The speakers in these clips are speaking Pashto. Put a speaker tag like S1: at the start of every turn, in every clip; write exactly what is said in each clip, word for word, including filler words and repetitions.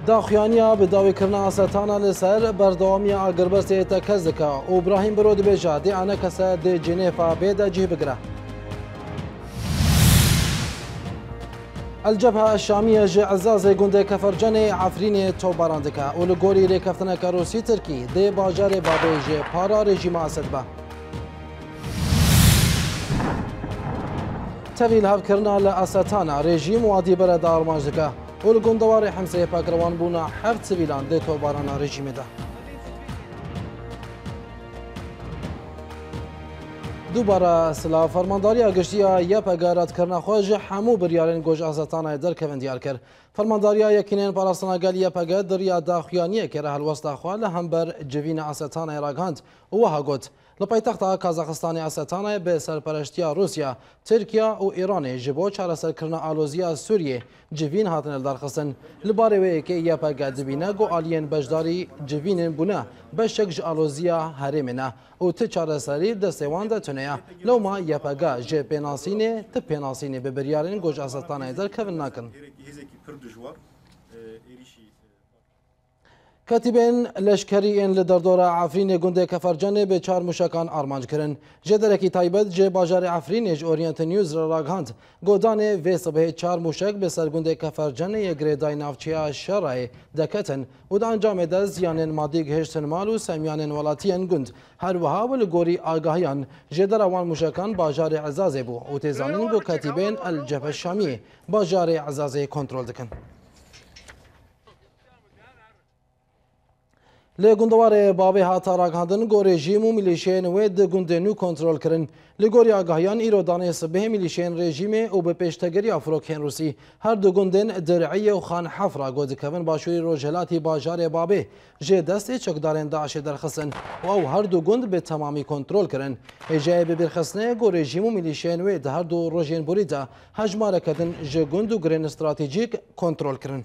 S1: داخوانیا به داویکردنا ئاسەتانە لەسەر بەردەوامی ئاگربەستێتە کەس دکا و ئیبراهیم برۆ دەبێژە دێ ئەنە کەسە دێ جنێفا بێدە جێ بگرە. الجبهة الشامية جي عزازي گوندê Kefercanê Efrînê topbaran dike û li gorî rêkeftineka Rûsî Tirkî dê bajarê Babê jê para rejîma Esed be. Tevî li hevkirina li Esetana rejîm wadî bere de armanc dike û li gundewarê Hemseyê pekrewan bûna heft sivîlan dê topbarana rejîmê de. دووبارە سلااو فەرمانداریە گشتیە یەپەگە ڕەتکردنا خۆ ji hemû biryarên goj Esetanayê derkevin diyar kir. Fermandariya Yekînên Parastina gel yepege diriya daxuyaniyekê re helwesta xwe li hember civîna Esetanayê ragihand û wiha got. Li paytexta Kazaxistanê Esetanayê bi serpereştiya Rusya, Tirkiye û Îranê ji bo çareserkirina aloziya Sûriyê civîn hatine li derxistin. Li barê wê yekê yepege dibîne got aliyên beşdarî civînên bûne beşek ji aloziya herêmê ne û ti çareserî destê wan de tune ye. Lewma yepege ji pênasînê ti pênasînê bi biryarên goj Esetanayê derkevin nakin. Ketîbên leşkerîên li derdora Efrînê gundê Kefercanê bi çar mûşekan armanc kirin. Ji derekî taybet ji bajarê Efrînê ji Orient News re ragihand. Godanê vê sibehê çar mûşek bi ser gundê Kefercanê yê girêdayî navçeya Şerayê deketin û di encamê de ziyanên madî gihîştin mal û semyanên welatiyên gund. Her wiha li gorî agahiyan ji dera wan mûşekan bajarê Ezazê bû û tê zanîn ku ketîbên El Cebhe Şamiyê bajarê Ezazê kontrol dikin. Li gundewarê Babê hata ragihandin got rejîm û milîşeyên wê di gundê nû kontrol kirin. Li gorî agahiyan îro danê sibehê milîşeyên rejîmê û bi pêştegiriya firokên Rûsî her du gundên Diriyê û Xan Hefra got dikevin başûrê rojhilatî bajarê Babê ji destê çekdarên Daişê derxistin û ew her du gund bi temamî kontrol kirin. Hêjeyê bi bîrxistinê got rejîm û milîşeyên wê di her du rojên borî de hejmareke din ji gund û girên stratejîk kontrol kirin.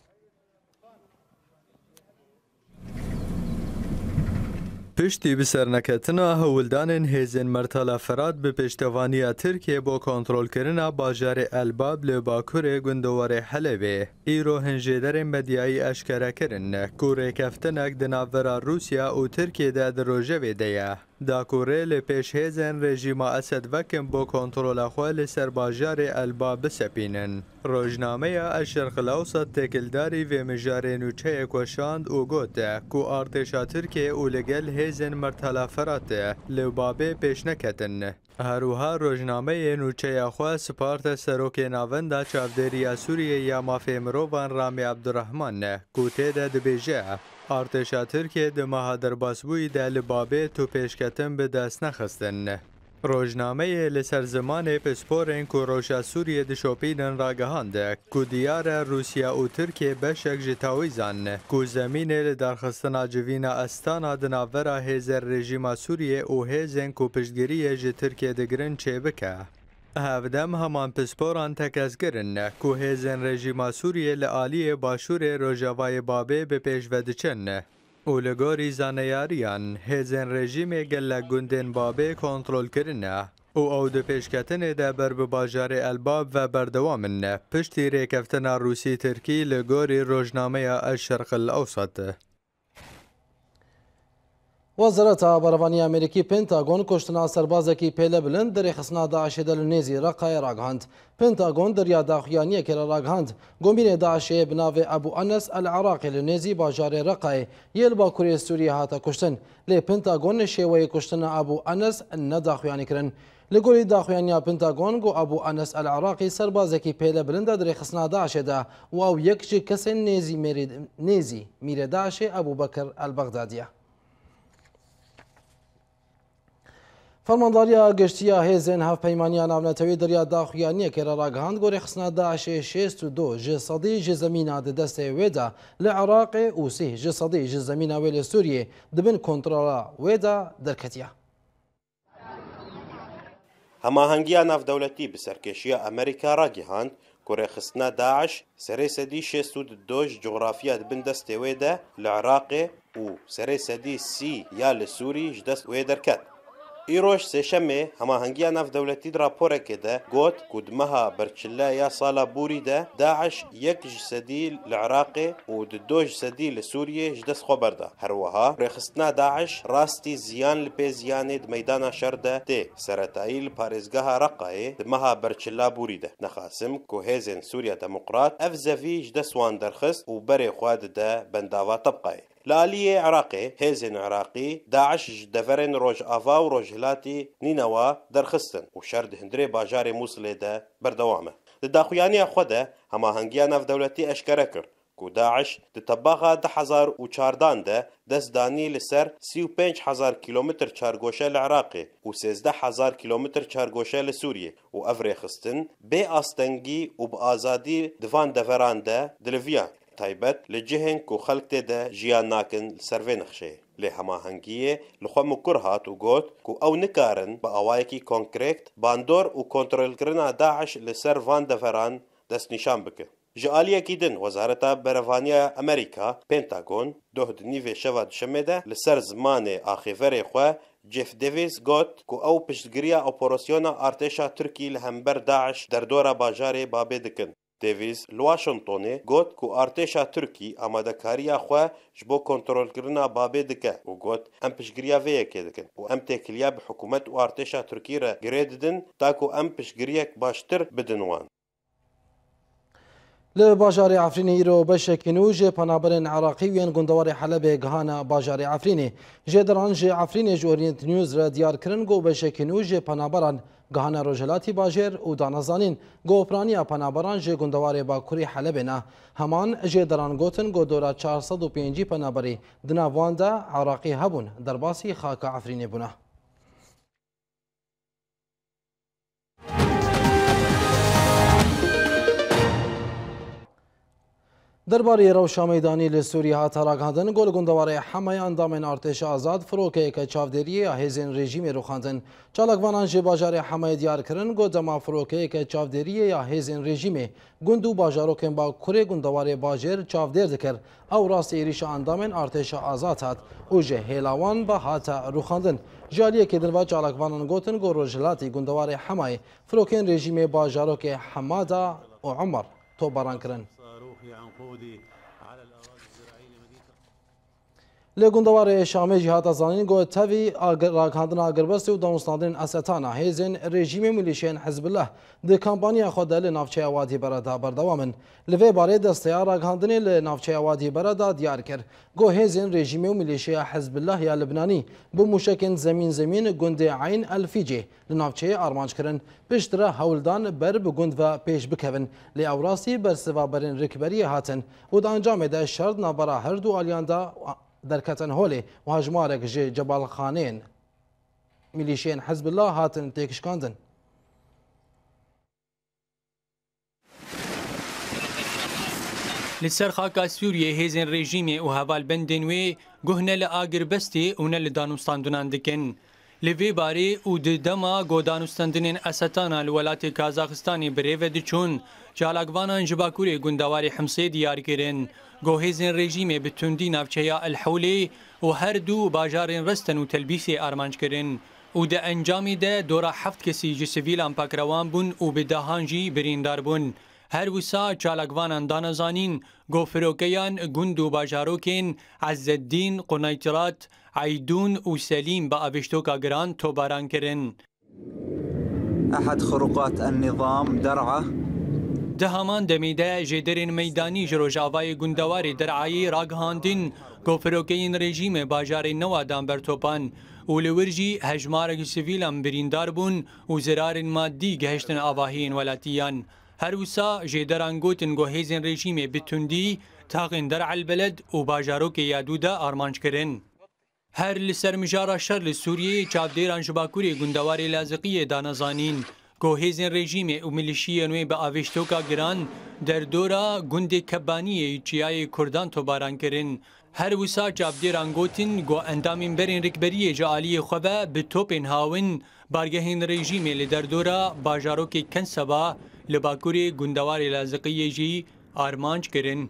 S2: Piştî bi serneketina hewildanên hêzên Mertala Ferhat bi pêştevaniya Tirkiye bo kontrolkirina bajarê Elbab li Bakurê gundewarê Helebê, îro hinjêderên medyayî eşkere kirin ku rêkeftinek di navbera Rûsya û Tirkiyeyê di rojevê de ye. Dakurê li pêş hêzên rejîma Esed vekin bo kontrola xwe li ser bajarê Elbab bisepînin. Rojnameya Eşşerqil Ewsat têkildarî vê mijarê nûçeyê weşand û got ku artêşa Tirkiye û li gel hêzên Mertala Ferhatê li Babê pêş neketin. Herûha rojnameyê nûçeya xwe siparta serokê navenda çavdêriya Sûriyê ya mafê mirovan Ramî Abdurrehman ku tê de dibêje artêşa Tirkiye di meha derbasbûyî de li Babê tu pêşketin bi dest nexistin. Rojnameyê li ser zimanê pisporên ku Roja Sûriyê dişopînin ragihand ku diyar e Rûsya û Tirkiye beşek ji tawîzan ku zemînê li derxistina civîna Astana di navbera hêzên rejîma Sûriyê û hêzên ku piştgiriyê ji Tirkiye digirin çêbike. Hevdem heman pisporan tekezkirin ku hêzên rejîma Sûriyê li aliyê başûrê Rojavayê Babê bi pêş vediçin. û li gorî zaneyariyan hêzên rejîmê gelek gundên Babê kontrol kirine û ew di pêşketinê de ber bi bajarê Elbab ve berdewamin piştî rêkeftina Rûsî Tirkî li gorî rojnameya Eşşerqil Ewsat.
S1: Wezareta Berevaniya Amerîkî Pentagon kuştina serbazekî pêlebilind di rêxistina Daişê de li nêzî Reqayê ragihand. Pentagon diriya daxuyaniyekê re ragihand. Gomînê Daişê bi navê Ebu Enes El Iraqê li nêzî bajarê Reqayê yê li Bakurê Sûriyê hate kuştin. Lê Pentagon şêweyê kuştina Ebu Enes nedaxuyanî kirin. Li gorî daxuyaniya Pentagon got Ebu Enes El Iraqî serbazekî pêlebilind e di rêxistina Daişê de û ew yek ji kesên nêzî mîrê Daişê Ebu Bekir El Bexdadiye. Fermandariya giştiya hêzên hevpeymaniya navnetewî diriya daxuyaniyekê re ragihand got rêxistina Daişê şêst û du ji sedî ji zemîna di destê wê de li Iraqê û sî ji sedî ji zemîna wê li Sûriyê dibin kontrola wê de derketiye.
S3: Hemahengiya navdewletî bi serkêşiya Amerîka ragihand ku rêxistina Daeş serê sedî şêst û du ji coğrafiya dibin destê wê de li Iraqê û serê sedî sî ya li Sûrî ji dest wê derket. ایروش سێشەمێ هەماهەنگیە ناودەوڵەتی راپۆرێکێ ده گوت ku dmeha berçilleya sala Borî de Daeş yek ji sedî li Iraqê û di do ji sedî li Sûriyê ji dest xwe berda. Her wiha rêxistina Daeş rastî ziyan li pê ziyanê di meydana şer de tê. Seretayî li parêzgeha Reqayê di meha berçilla Borî de. Nexasim ku hêzên Sûriya Demokrat ev zevî ji dest wan derxist û berê xwe dide bendava Tebqayê. Li aliyê Iraqê hêzên Iraqî Daeş ji deverên Rojava û Rojhilatê Nînewa derxistin û şer di hundirê bajarê Musilê de berdewam e. Di daxuyaniya xwe de hemahengiya navdewletî eşkere kir ku Daeş di tebaxa di hezar û çardan de dest danî li ser sî û pênc hezar kîlometr çargoşe li Iraqê û sêzdeh hezar kîlometr çargoşe li Sûriyê û ev rêxistin bê astengî û bi azadî di van deveran de diliviyan. تایبەت li cihên ku xelk tê de jiyan nakin li ser vê nexşeyê. Lê hemahengiyê li xwe mikur hat û got ku ew nikarin bi awayekî konkret bandor û kontrolkirina Daeş li ser van deveran destnîşan bikin. Ji aliyekî din Wezareta Berevaniya Amerîka Pentagon doh di nîvê şeva dişemê de li ser zimanê axêverê xwe Jeff Davis got ku ew piştgiriya operasyona artêşa Tirkî li hember Daeş derdora bajarê Babê dikin. Davis li Washingtonê got ku artêşa Tirkî amadekariya xwe ji bo kontrolkirina Babê dike û got em piştgiriya vê yekê dikin û em têkiliya bi hikûmet û artêşa Tirkî re girê didin ta ku em piştgiriyek baştir bidin wan.
S1: Li bajarê Efrînê îro beşekî nû ji penaberên Iraqî yên gundewarê Helebê gihana bajarê Efrînê. Jêderan ji Efrînê ji Orient News re diyar kirin got beşekî nû ji penaberan gihana Rojhilatê bajêr û danezanîn gopraniya penaberan ji gundewarê Bakurê Helebê ne. Heman jêderan gotin got dora çar sed û pêncî penaberî di nav wan de Iraqî hebûn derbasî xaka Efrînê bûne. دربارەی ڕەوشە مەیدانی لە سووریە هاتە ڕاگەاندن گۆ لە گوندەوارەی حەمای ئەندامên ئارتێشە ئازاد فرۆکەیەکە چاودێریە هێزên رێژیمê ڕوخاندن. چالاکوانان جێ باژارê حەمای دیارکردن گۆ دەما فرۆکەیەکە چاودێریە یا هێزên رێژیمê گوند و باژارۆکên باکوورê گوندەوارê bajêr çavdêr dikir. Ew rastî êrişa endamên artêşa azad hat û ji hêlawan ve hate rûxandin. Ji aliyekê din ve çalakvanan gotin got Rojhilatê gundەوارê Hemayê firokên rejîmê bajarokê Hemada û Umar topbaran kirin. Li gundەوارê Şamê jî hate zanîn got tevî ragihandina girbestê û danûstandinên esetana hêzên rejîmê milîşeyên Hizbillah di kampanya xwe de li navçeya Wadî Bere de berdewam in. Li vê barê desteya ragihandinê li navçeya Wadî Bere de diyar kir. Got hêzên rejîmê û milîşeya Hizbillah ya Libnanî bi mûşekên zemîn zemîn gundê Ayn el Fîcê li navçeyê armanc kirin. Piştre hewldan ber bi gund ve pêş bikevin. Lê ew rastî bersivaberên rikberiyê hatin û di encamê de şer navbera her du aliyan de derketin holê û hejmarek ji cebalxaneyên milîşeyên Hizbillah hatin têkişkandin.
S4: Li ser xaka Sûriyê hêzên rejîmê û hevalbendên wê guhne li agiribestê û ne li danûstandinan dikin. Li vê barê û di dema godanûstandinên esetana li welatê Kazaxistanê birêve diçûn, çalakvanan ji Bakurê gundewarê Himsê diyar kirin. Got hêzên rejîmê bi tundî navçeya El Hewlê û her du bajarên Restin û Telbîsê armanc kirin û di encamê de dora heft kesî ji sivîlan pakrewan bûn û bi dahan jî birîndar bûn. Her wisa çalakvanan danezanîn got firokeyan gund û bajarokên Ezzeddîn, Qunaytirat, Aydûn û Selîm bi avêştoka giran topbaran kirin.
S5: أحد خروقات النظام درعا
S4: Di heman demê de jêderên meydanî ji Rojavayê gundewarê Derعayê ragihandin got firokeyên rejîmê bajarê newa dan bertopan û li wir jî hejmarek sivîlan birîndar bûn û zirarên maddî gihiştin avahiyên welatiyan. Her wisa jêderan gotin got hêzên rejîmê bi tundî taxên Der'el Beled û bajarokê Yadû de armanc kirin. Her li ser mijara şer li Sûriyê çavdêran ji Bakurê gundewarê Laziqiyê danezanîn. Got hêzên rejîmê û milîşiyên wê bi avêştoka giran derdora gundê Kebaniyê Çiyayê Kurdan topbaran kirin. Her wisa çavdêran gotin got endamên berên rikberiyê ji aliyê xwe ve bi topên hawin bargehên rejîmê li derdora bajarokê Kenseba li Bakurê gundewarê Laziqiyê jî armanc kirin.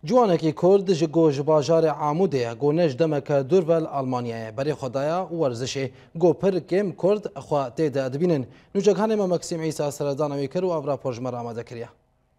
S1: جوانکی کرد ji got ji bajarê Amûdê gonej demeke durvel Almanyayê berê xwedaya û werzişê got pir kêm Kurd xwe tê de dibînin. Nûcekhanê me Meksîm Îsa seredana wê kir û ev rapor ji me re amade kiriye.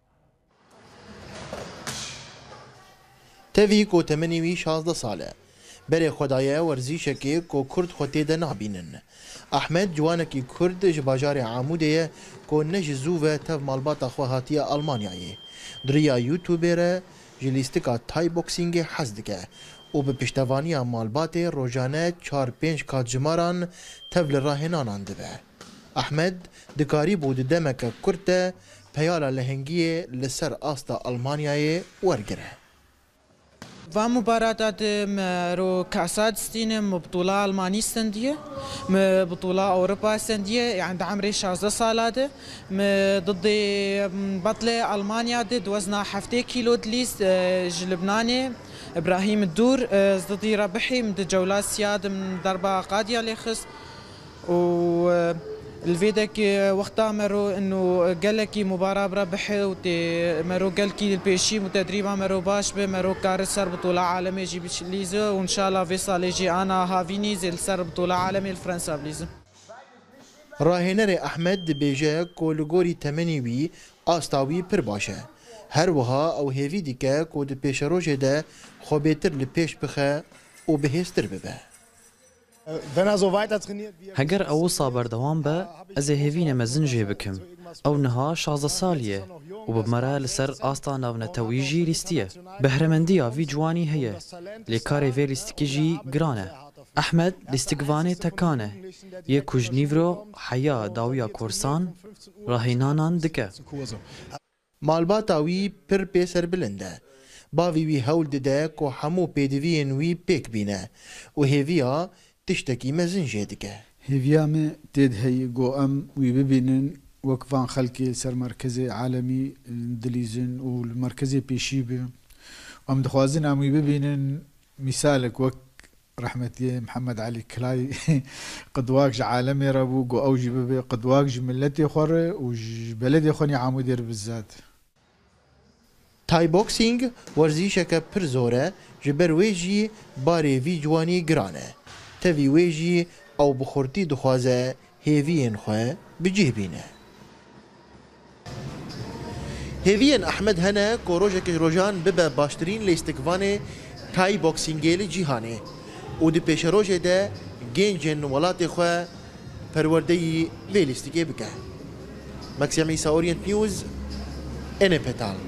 S6: Tevî ku temenê wî şazde sal e. Berê xwedaya werzîşekê ku Kurd xwe tê de nabînin. Ahmed ciwanekî Kurd ji bajarê Amûdê ye ku ne ji zû ve tev malbata xwe hatiye Almanyayê. Diriya YouTubeê re ji lîstika Thai-boxingê hez dike û bi piştevaniya malbatê rojane çar pênc katjimaran tev li rahênanan dibe. Ahmed dikarî bû di demeke Kurd de peyala lehengiyê li ser asta Almanyayê wergire.
S7: و مباراتات رو كاسات ستين بطولة ألمانية سندية بطولة أوروبا سندية عند عمري شازدة سالات ضد بطلة ألمانيا ضد وزنها حفتي كيلو دليس لبناني إبراهيم الدور ضدي ربحي من جولات سياد من ضربة قاضية لخص و الفيدك وقتها مرو انه قال لك مباراه بربحي وتي مرو قال لك البيشي متدريبه مرو باش به مرو كار سر بطوله عالميه جي بليزه وان شاء الله فيصل يجي انا هافيني زي سر بطوله عالميه لفرنسا بليزه
S6: راهنر احمد دبیجه کو لګوري تمنی وی استاوی پر باشه هر وها او هیوی دیکه کو د پیشروجه ده خو بهتر لپیش بخه او بهستر ببه.
S8: هەگەر ئەو سابەردەوام بە ئەزێ هێڤینە مەزن جێ بکەم ئەو نەها شازە ساڵیە و بمەرە لەسەر ئاستا ناونەتەویژی لیستیە بەهرەمەندیە ڤی جوانی هەیە لێکارێ vê لیستیکیژی گرانە ئەحمەد لیستیکڤانێ تەکانە یە کوژنیڤرۆ حەیا داویە کۆرسان ڕاهێنانان دکە
S6: مالباتا وی پر پێسەر بلندە باوی وی هەول ددە کو هەموو پێدویên wî pêk bîne û hêviya tiştekî mezin jê dike.
S9: Hêviya me tê heye got em wî bibînin wek van xelkê ser merkezê alemî dilîzin û li merkezê pêşî bin. Em dixwazin em wî bibînin mîsalek wek rehmetiyê Mihemed Elî Kilay qidwak ji alemê re bû got ew jî bibe qidwak ji milletê xwe re û ji beledê xwe nî Amûdê re bizzat.
S6: Thai-boxing werzîşeke pir zor e ji ber wê jî barê vî ciwanî giran e. Tevî wê jî ew bi xurtî dixwaze hêviyên xwe bicêbîne. Hêviyên Ahmed hene ku rojekê ji rojan bibe baştirîn lêstikvanê Thai-boxingê li cîhanê û di pêşerojê de gêncên welatê xwe perwerdeyî vê lîstikê bike. Meksîm Îsa Orient News Ene Petal.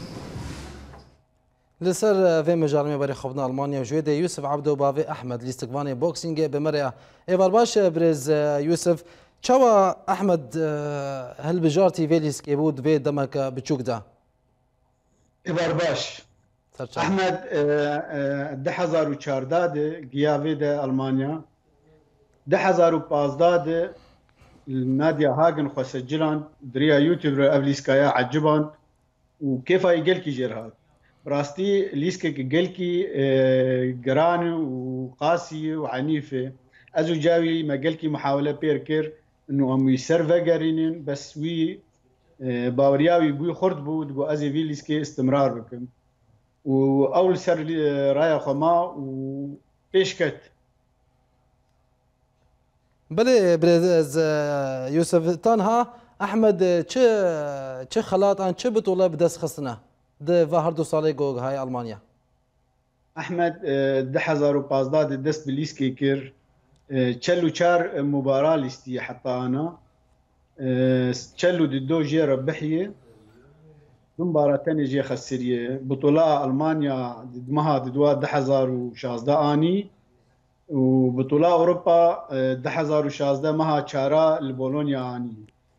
S1: لسر في مجال بري خبنا ألمانيا وجويدة يوسف عبدو بافي أحمد ليستقباني بوكسينج بمريا إيفار باش برز يوسف شوا أحمد هل بجارتي فيليس كيبود في دمك بتشوك ده
S10: إيفار باش أحمد ده هزار وچارداد جيافي ده ألمانيا ده هزار وبازداد ناديا هاجن خسجلان دريا يوتيوب أفليسكايا عجبان وكيف يقل كي جرهاد براستي ليسكك قلكي قران وقاسي وعنيفة أزو جاوي ما قلكي محاولة بيركر إنه هم يسرفا قرينين بس وي باورياوي بوي خرد بود بو أزي في ليسكي استمرار بكم وأول سر رايا خما وبيشكت
S1: بله برز يوسف تانها أحمد چه چه خلات عن چه بطولة بدس خصنا ده و هر دو ساله گوگ های آلمانیا
S10: احمد ده هزار و پازده دست بلیسکی کر چلو چار مباراه لیستی حتی انا چلو دو جي ربحيه مباراه تاني جي خسريه بطوله المانيا دمها دوا ده هزار و شازده اني وبطوله اوروبا ده هزار و شازده مها چارا لبولونيا اني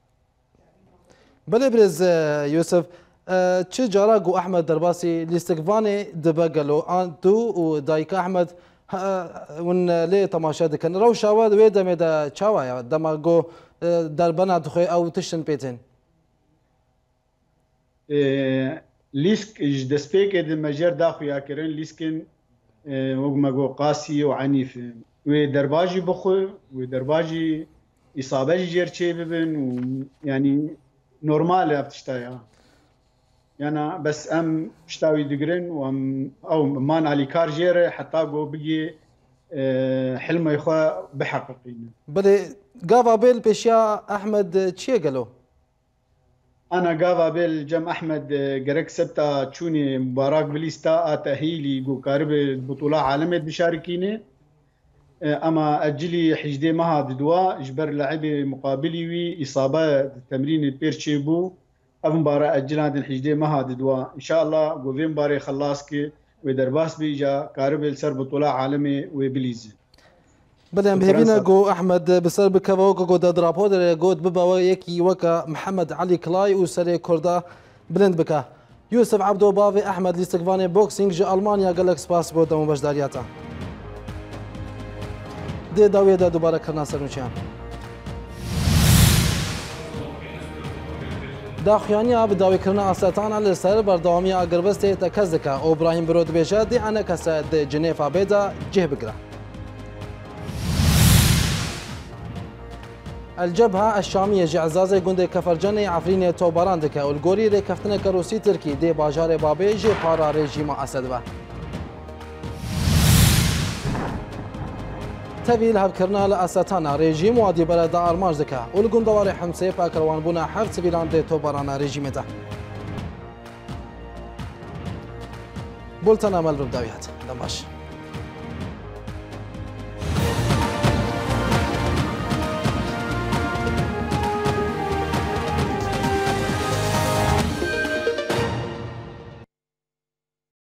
S1: بله برز يوسف چه جارا گو احمد درباسی لیستکوانی دبگلو آن تو و دایک احمد ون لی تماشا دکن رو شاود وی دم دا چاوایا دم گو دربنا دخوی او تشن پیتن
S10: لیسک جدسپیک د مجر داخو یا کرن لیسکن وگما گو قاسی و عنیف و درباجی بخو و درباجی اصابه جرچه ببن و یعنی نورمال افتشتایا يعني بس ام شتاوي دقرن وام او مان علي كار جيره حتى جو بقي حلم يخوا بحققين
S1: بلي قافا بيل بيشيا احمد تشي قالوا
S10: انا قافا بيل جم احمد قرق سبتا تشوني مباراة بليستا تأهيلي جو قارب البطولة عالمية بشاركيني اما اجلي حجدي مها ددوا جبر لعبي مقابلي وي اصابه تمرين بيرشيبو اب مباراه اجلان الحجدي مها ددوا ان شاء الله جوفين مباراه خلاصكي ودرباس بيجا قارب السر بطوله عالمي وبليزي
S1: بدأ بهبينا جو احمد بسبب كفوق جو درابو در جود ببا يكي وكا محمد علي كلاي وسري كوردا بلند بكا يوسف عبدو بافي احمد لاستقفاني بوكسينج جا المانيا قال لك سباس بو دمو بجدارياتا دي داوية دا دوباره کرنا سرنوچیان داخوانیا به داوی کرنا اساتان علی سر بردامی اگربست تکزدکا ابراهیم برود بیشه دی انا کسا دی جنیفا بیدا جه بگره الجبهة الشامية جعزازة جندي كفرجاني عفرين توبراندكا والجوري ركفتنا كروسي تركي دي باجار بابي جي بارا ريجيم أسدبه تبي لهب كرنا لأساتانا ريجيم وادي بلد أرماج ذكا والجندواري حمسي باكروان بنا حرت بيلان دي توبرانا ريجيمته بولتنا مال ربداويات دماش